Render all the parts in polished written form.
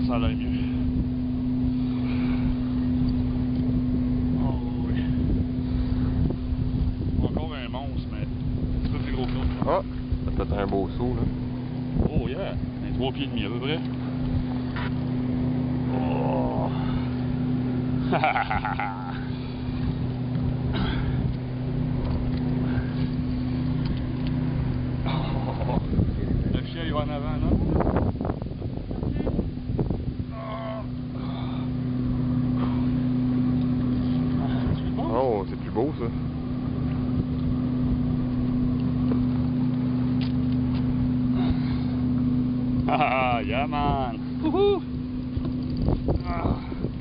ça a l'air mieux. Oh oui. Encore un monstre, mais c'est pas plus gros que l'autre. Ah! Ça peut être un beau saut, là. Oh yeah! Un 3 pieds et demi à peu près. Oh! Le chien il va en avant, non? Oh, c'est plus beau, ça. Ah, yeah man! Wouhou! Ah.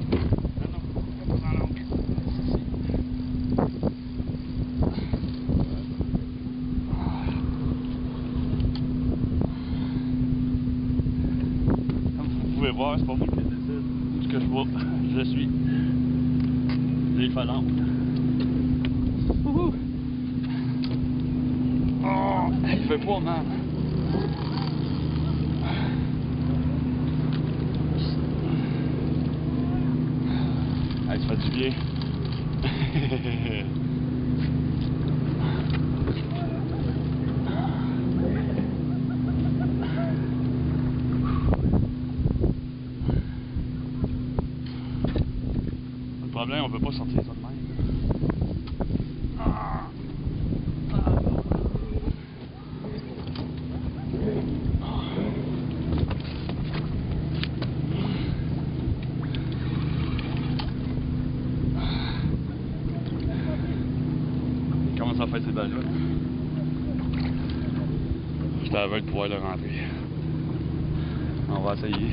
Vous pouvez voir, c'est pas moi qui décide. Ce que je vois, je suis les phalanges. Wouhou! Oh! Il fait pas mal! Hey, ça fait du bien. Le problème, on peut pas sortir ça de même. Comment ça fait ces dalles-là? Je t'avais de pouvoir le rentrer. On va essayer.